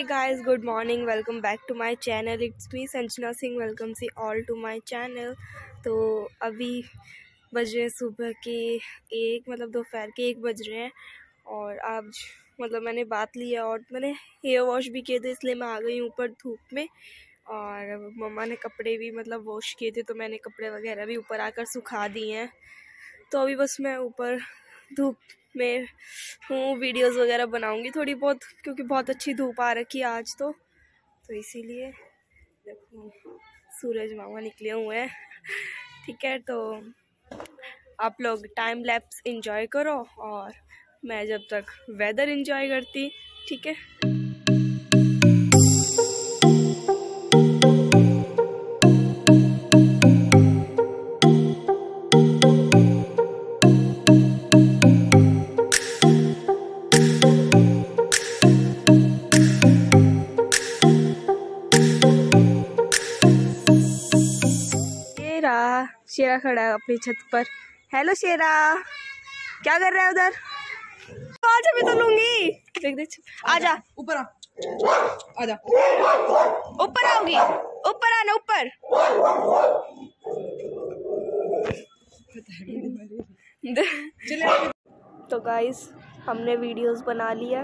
Hey guys, good morning, welcome back to my channel. It's me Sanjana Singh. Welcome see all to my channel. तो अभी बज रहे हैं सुबह के दोपहर के 1 बज रहे हैं। और आज मैंने बात ली है और मैंने हेयर वॉश भी किए थे, इसलिए मैं आ गई हूँ ऊपर धूप में। और मम्मा ने कपड़े भी वॉश किए थे, तो मैंने कपड़े वगैरह भी ऊपर आकर सुखा दिए हैं। तो अभी बस मैं ऊपर धूप में हूँ, वीडियोस वगैरह बनाऊंगी थोड़ी बहुत, क्योंकि बहुत अच्छी धूप आ रखी है आज तो इसीलिए। देखो सूरज मामा निकले हुए हैं। ठीक है, तो आप लोग टाइम लैप्स एंजॉय करो और मैं जब तक वेदर एंजॉय करती। ठीक है, शेरा खड़ा है अपनी छत पर। हेलो शेरा, क्या कर रहा है उधर? आज अभी तो लूंगी। देख आजा, ऊपर आजा, ऊपर आओगी, ऊपर आना, ऊपर। तो गाइस, हमने वीडियोस बना लिया।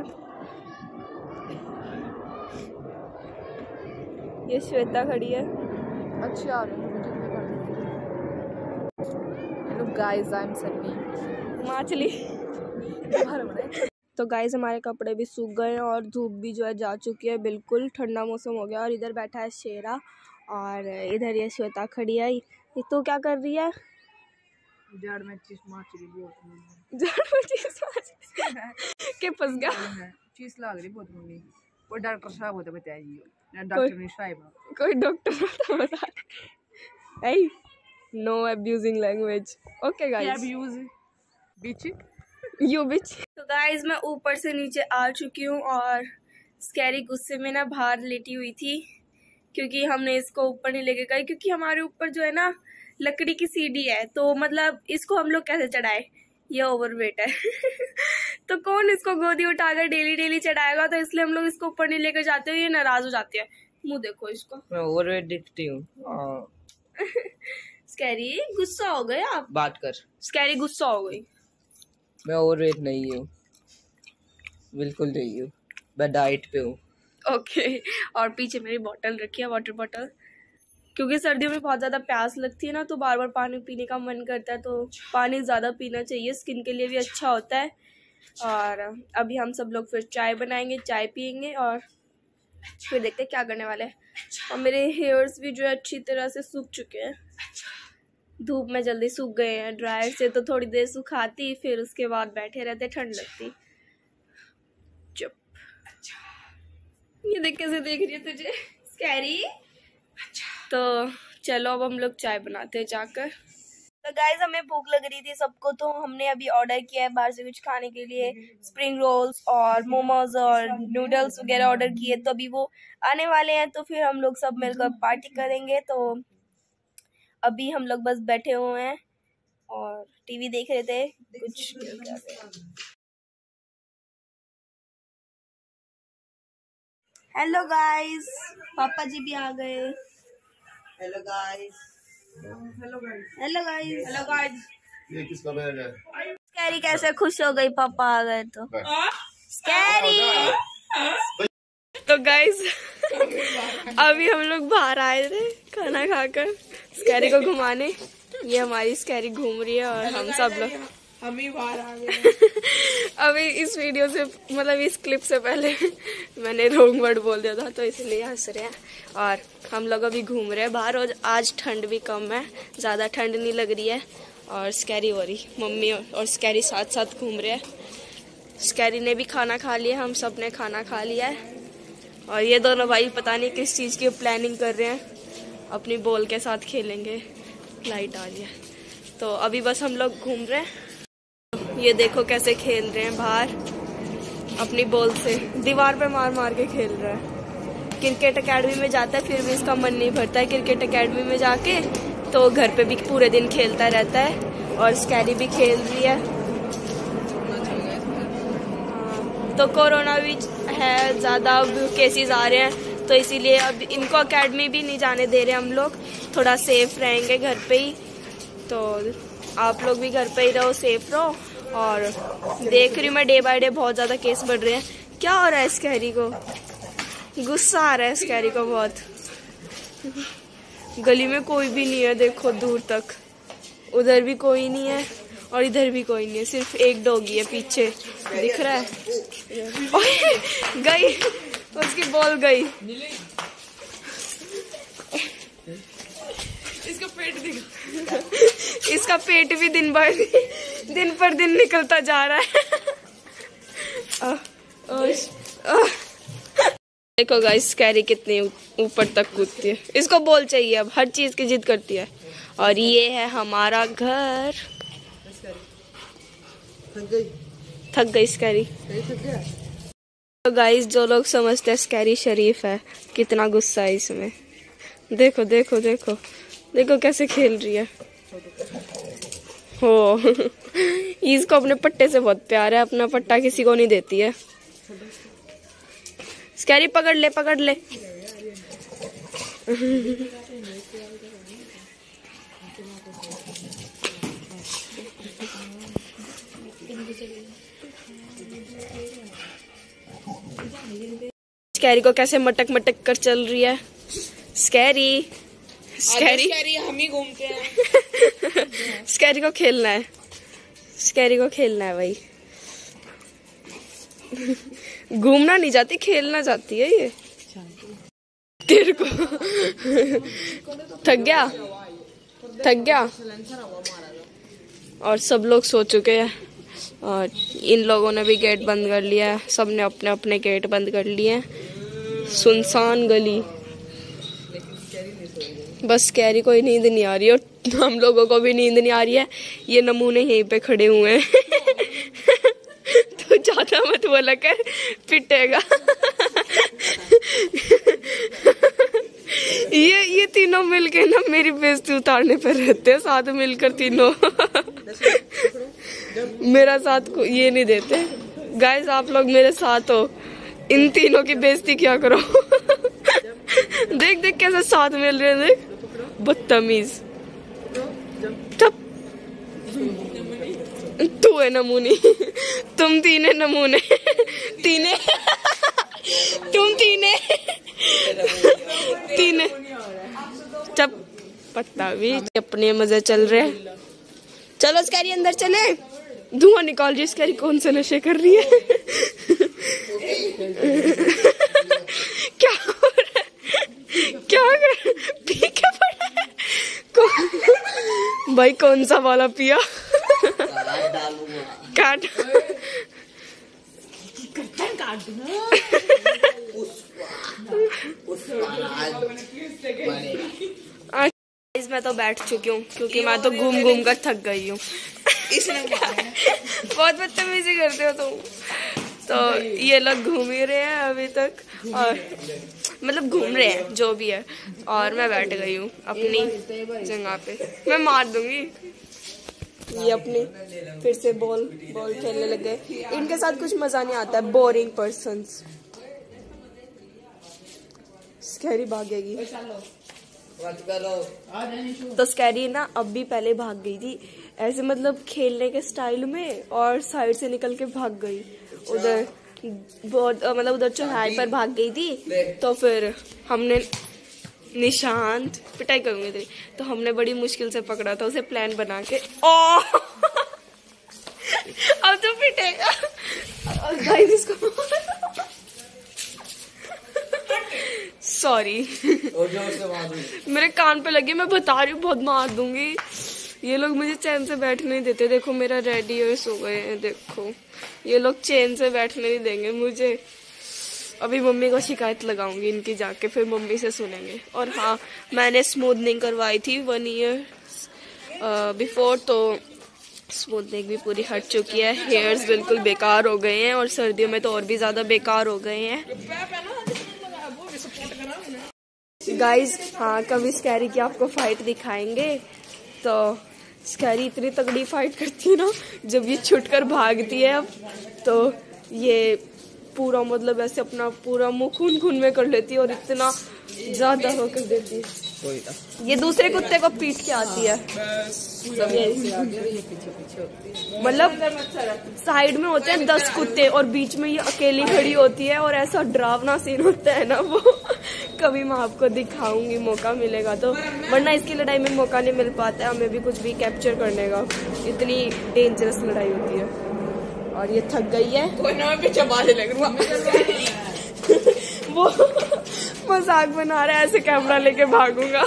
ये श्वेता खड़ी है। अच्छी आ रही है guys. I am Sunny Machli. तो गाइस, हमारे कपड़े भी सूख गए हैं और धूप भी जो है जा चुकी है, बिल्कुल ठंडा मौसम हो गया। और इधर बैठा है शेरा और इधर ये श्वेता खड़ी है। ये तो क्या कर रही है? जड़ में चीज मार रही है। के फंस गया। चीज लग रही बहुत मम्मी। वो डॉक्टर साहब होते बताइए ना, डॉक्टर नहीं साहब, कोई डॉक्टर बता। No abusing language. Okay guys, abuse bitch you bitch. तो गाइस, मैं ऊपर से नीचे आ चुकी हूँ और स्कैरी गुस्से में ना बाहर लेटी हुई थी, क्योंकि हमने इसको ऊपर नहीं लेके गए, क्योंकि हमारे ऊपर जो है ना लकड़ी की सीढ़ी है। तो इसको हम लोग कैसे चढ़ाए, ये ओवरवेट है। तो कौन इसको गोदी उठाकर डेली चढ़ाएगा? तो इसलिए हम लोग इसको ऊपर नहीं लेकर जाते हैं। ये नाराज हो जाती है। मुंह देखो इसको, मैं ओवरवेट दिखती हूँ। स्कैरी गुस्सा हो गए आप? बात कर। स्कैरी गुस्सा हो गई। मैं ओवरवेट नहीं हूँ, बिल्कुल नहीं हूँ, मैं डाइट पे हूँ। ओके। और पीछे मेरी बोतल रखी है, वाटर बोतल, क्योंकि सर्दियों में बहुत ज़्यादा प्यास लगती है ना, तो बार बार पानी पीने का मन करता है। तो पानी ज़्यादा पीना चाहिए, स्किन के लिए भी अच्छा होता है। और अभी हम सब लोग फिर चाय बनाएंगे, चाय पियेंगे और फिर देखते हैं क्या करने वाले हैं। और मेरे हेयर्स भी जो है अच्छी तरह से सूख चुके हैं, धूप में जल्दी सूख गए हैं। ड्रायर से तो थोड़ी देर सुखाती, फिर उसके बाद बैठे रहते, ठंड लगती। चुप, ये देख कैसे देख रही है तुझे स्कैरी। तो चलो अब हम लोग चाय बनाते हैं जाकर। तो गाइज, हमें भूख लग रही थी सबको, तो हमने अभी ऑर्डर किया है बाहर से कुछ खाने के लिए। स्प्रिंग रोल्स और मोमोज और नूडल्स वगैरह ऑर्डर किए, तो अभी वो आने वाले हैं, तो फिर हम लोग सब मिलकर पार्टी करेंगे। तो अभी हम लोग बस बैठे हुए हैं और टीवी देख रहे थे कुछ। हेलो गाइस, पापा जी भी आ गए। Hello guys, hello guys, hello guys. ये किसका बैग है? स्कैरी कैसे खुश हो गई पापा आ गए तो। स्कैरी। तो गाइस, अभी हम लोग बाहर आए थे खाना खाकर स्कैरी को घुमाने। ये हमारी स्कैरी घूम रही है और हम सब लोग हम ही बाहर आ गए। अभी इस वीडियो से इस क्लिप से पहले मैंने रॉन्ग वर्ड बोल दिया था, तो इसलिए हंस रहे हैं। और हम लोग अभी घूम रहे हैं बाहर और आज ठंड भी कम है, ज़्यादा ठंड नहीं लग रही है। और स्कैरी हो रही, मम्मी और स्कैरी साथ साथ घूम रहे हैं। स्कैरी ने भी खाना खा लिया, हम सब ने खाना खा लिया है। और ये दोनों भाई पता नहीं किस चीज़ की प्लानिंग कर रहे हैं, अपनी बॉल के साथ खेलेंगे। लाइट आ रही है, तो अभी बस हम लोग घूम रहे हैं। ये देखो कैसे खेल रहे हैं बाहर, अपनी बॉल से दीवार पे मार मार के खेल रहा है। क्रिकेट एकेडमी में जाता है, फिर भी इसका मन नहीं भरता है क्रिकेट एकेडमी में जाके, तो घर पे भी पूरे दिन खेलता रहता है। और स्कैरी भी खेल रही है। तो कोरोना भी है, ज़्यादा केसेस आ रहे हैं, तो इसीलिए अब इनको अकेडमी भी नहीं जाने दे रहे हम लोग। थोड़ा सेफ रहेंगे घर पे ही, तो आप लोग भी घर पे ही रहो, सेफ रहो। और देख रही हूँ मैं डे बाय डे बहुत ज़्यादा केस बढ़ रहे हैं। क्या हो रहा है स्कैरी को? गुस्सा आ रहा है स्कैरी को बहुत। गली में कोई भी नहीं है, देखो दूर तक, उधर भी कोई नहीं है और इधर भी कोई नहीं है, सिर्फ एक डॉगी है पीछे, दिख रहा है। ओए, गई, उसकी बॉल गई। इसका पेट दिखा। इसका पेट भी दिन पर दिन निकलता जा रहा है। देखो गाइस, स्कैरी कितनी ऊपर तक कूदती है। इसको बॉल चाहिए, अब हर चीज की जिद करती है। और ये है हमारा घर। थक गई स्कैरी। तो गाइस, जो लोग समझते हैं स्कैरी शरीफ है, कितना गुस्सा है इसमें। देखो देखो देखो देखो कैसे खेल रही है। हो इसको अपने पट्टे से बहुत प्यार है, अपना पट्टा किसी को नहीं देती है। स्कैरी पकड़ ले, पकड़ ले। स्कैरी को कैसे मटक मटक कर चल रही है। स्कैरी, स्कैरी हम ही घूमते हैं। स्कैरी को खेलना है, स्कैरी को खेलना है भाई। घूमना नहीं जाती, खेलना जाती है ये। तेरे को थक गया, थक गया। और सब लोग सो चुके हैं और इन लोगों ने भी गेट बंद कर लिया है। सब ने अपने अपने गेट बंद कर लिए हैं। सुनसान गली, बस स्कैरी को ही नींद नहीं आ रही और हम लोगों को भी नींद नहीं आ रही है। ये नमूने यहीं पे खड़े हुए हैं। तो ज्यादा मत बोला कर, पिटेगा। ये तीनों मिलके ना मेरी बेइज्जती उतारने पर रहते हैं, साथ मिलकर तीनों। मेरा साथ को ये नहीं देते। गाइस, आप लोग मेरे साथ हो, इन तीनों की बेइज्जती क्या करो। देख देख कैसे साथ मिल रहे हैं, देख बदतमीज। तू है नमूनी, तुम तीने नमूने, तीने, तुम तीने, तीने। जब पत्ता भी अपने मजे चल रहे। चलो स्कैरी अंदर चले, धुआं निकाल रही है स्कैरी। कौन से नशे कर रही है? क्या हो रहा है? क्या कर पी के पड़ा है? भाई कौन सा वाला पिया? काट मैं तो बैठ चुकी हूँ क्योंकि मैं तो घूम घूम कर थक गई हूँ। बहुत बदतमीजी करते हो तुम। तो ये लोग घूम ही रहे हैं अभी तक, और मतलब घूम रहे हैं जो भी है, और मैं बैठ गई हूँ अपनी जगह पे। मैं मार दूंगी। ये अपनी फिर से बॉल खेलने लग गए। इनके साथ कुछ मजा नहीं आता है, बोरिंग पर्सन्स। स्कैरी भागेगी तो स्कैरी ना अब भी पहले भाग गई थी ऐसे, मतलब खेलने के स्टाइल में, और साइड से निकल के भाग गई उधर, बहुत मतलब उधर चौराहे पर भाग गई थी। तो फिर हमने निशांत पिटाई करूंगी तेरी, तो हमने बड़ी मुश्किल से पकड़ा था उसे प्लान बना के। ओ अब तो पिटेगा गाइस इसको। सॉरी मेरे कान पे लगी, मैं बता रही हूँ बहुत मार दूंगी। ये लोग मुझे चैन से बैठने नहीं देते। देखो मेरा रेडी है, सो गए हैं। देखो ये लोग चैन से बैठने नहीं देंगे मुझे। अभी मम्मी को शिकायत लगाऊंगी इनकी जाके, फिर मम्मी से सुनेंगे। और हाँ, मैंने स्मूथनिंग करवाई थी 1 ईयर बिफोर, तो स्मूथनिंग भी पूरी हट चुकी है। हेयर्स बिल्कुल बेकार हो गए हैं और सर्दियों में तो और भी ज्यादा बेकार हो गए हैं। गाइज हाँ, कभी स्कैरी की आपको फाइट दिखाएंगे। तो स्कैरी इतनी तगड़ी फाइट करती है ना, जब ये छुटकर भागती है अब, तो ये पूरा मतलब ऐसे अपना पूरा मुंह खून खून में कर लेती है और इतना ज्यादा हो कर देती है। ये दूसरे कुत्ते को पीट के आती है, मतलब साइड में होते हैं 10 कुत्ते और बीच में ये अकेली खड़ी होती है और ऐसा डरावना सीन होता है ना वो। कभी मैं आपको दिखाऊंगी, मौका मिलेगा तो, वरना इसकी लड़ाई में मौका नहीं मिल पाता है हमें भी कुछ भी कैप्चर करने का, इतनी डेंजरस लड़ाई होती है। और ये थक गई है, वो मजाक बना रहा है, ऐसे कैमरा लेके भागूंगा।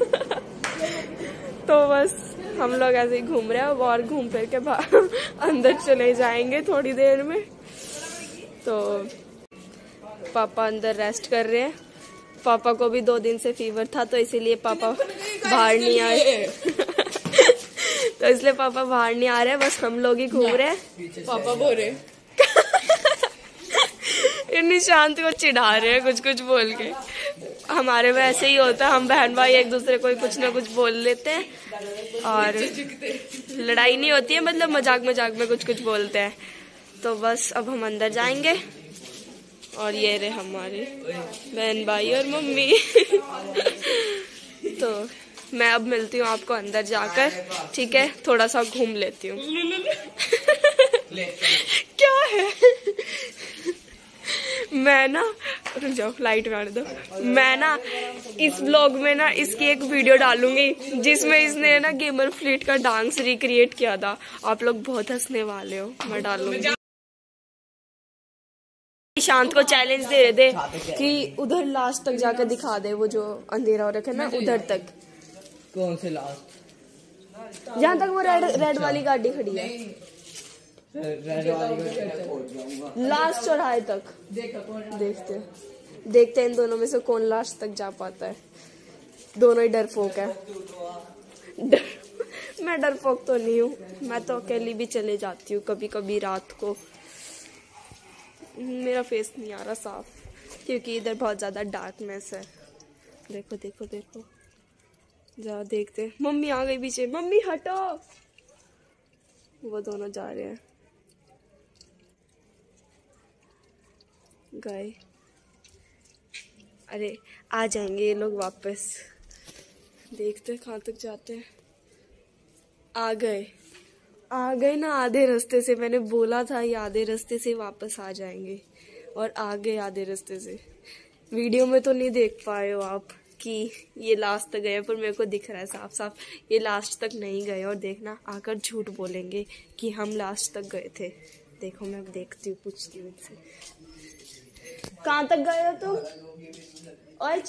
तो बस हम लोग ऐसे ही घूम रहे हैं और घूम फिर के अंदर चले जाएंगे थोड़ी देर में। तो पापा अंदर रेस्ट कर रहे हैं। पापा को भी 2 दिन से फीवर था तो इसीलिए पापा बाहर नहीं आए। तो इसलिए पापा बाहर नहीं आ रहे, बस हम लोग ही घूम रहे हैं। पापा बोल रहे निशांत को चिढ़ा रहे हैं कुछ कुछ बोल के। हमारे में ऐसे ही होता है, हम बहन भाई एक दूसरे को कुछ ना कुछ बोल लेते हैं और लड़ाई नहीं होती है, मतलब मजाक मजाक में कुछ कुछ बोलते हैं। तो बस अब हम अंदर जाएंगे और ये रहे हमारे बहन भाई और मम्मी। तो मैं अब मिलती हूँ आपको अंदर जाकर, ठीक है? थोड़ा सा घूम लेती हूँ। क्या है? मैं ना, रुक जाओ लाइट मार दो। मैं ना इस व्लॉग में ना इसकी एक वीडियो डालूंगी जिसमें इसने ना गेमर फ्लीट का डांस रिक्रिएट किया था। आप लोग बहुत हंसने वाले हो, मैं डालूंगी। शांत को चैलेंज दे रहे थे कि उधर लास्ट तक जाकर दिखा दे, वो जो अंधेरा हो रखा है ना उधर तक। कौन से लास्ट? जहाँ तक वो रेड वाली गाड़ी खड़ी है, लास्ट चौराहे तक। देखते हैं इन दोनों में से कौन लास्ट तक जा पाता है। दोनों ही डरपोक है। मैं डरपोक तो नहीं हूँ, मैं तो अकेली भी चले जाती हूँ कभी कभी रात को। मेरा फेस नहीं आ रहा साफ क्योंकि इधर बहुत ज्यादा डार्कनेस है। देखो देखो देखो, जा देखते। मम्मी आ गई पीछे, मम्मी हटो। वो दोनों जा रहे हैं, गए। अरे आ जाएंगे ये लोग वापस, देखते कहाँ तक जाते हैं। आ गए ना आधे रास्ते से। मैंने बोला था ये आधे रास्ते से वापस आ जाएंगे और आ गए आधे रास्ते से। वीडियो में तो नहीं देख पाए हो आप कि ये लास्ट तक गए, पर मेरे को दिख रहा है साफ साफ ये लास्ट तक नहीं गए। और देखना आकर झूठ बोलेंगे कि हम लास्ट तक गए थे। देखो मैं देखती हूँ, पूछती हूँ इनसे, कहाँ तक गए हो तुम? ओए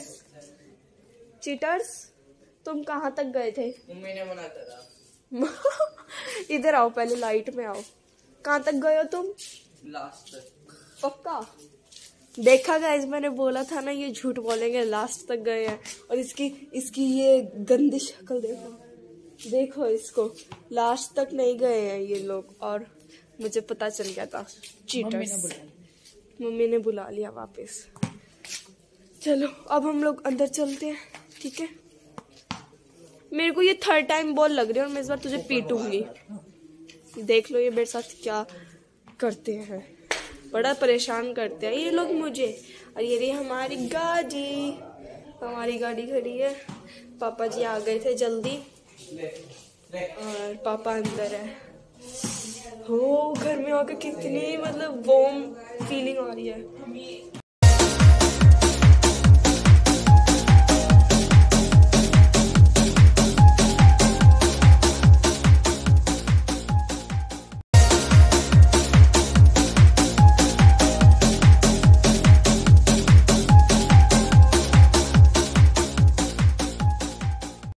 चीटर्स तुम कहाँ तक गए थे? मम्मी ने मना करा। इधर आओ, पहले लाइट में आओ। कहाँ तक गए हो तुम? लास्ट तक। पक्का? देखा गाइस, मैंने बोला था ना ये झूठ बोलेंगे, लास्ट तक गए हैं। और इसकी ये गंदी शक्ल देखो इसको, लास्ट तक नहीं गए हैं ये लोग। और मुझे पता चल गया था, चीटर्स। मम्मी ने बुला लिया वापस। चलो अब हम लोग अंदर चलते हैं, ठीक है? मेरे को ये 3rd टाइम बॉल लग रही है और मैं इस बार तुझे पीटूंगी। देख लो ये मेरे साथ क्या करते हैं, बड़ा परेशान करते हैं ये लोग मुझे। और ये रही हमारी गाड़ी खड़ी है। पापा जी आ गए थे जल्दी और पापा अंदर है। हो घर में आकर कितनी मतलब वार्म फीलिंग आ रही है।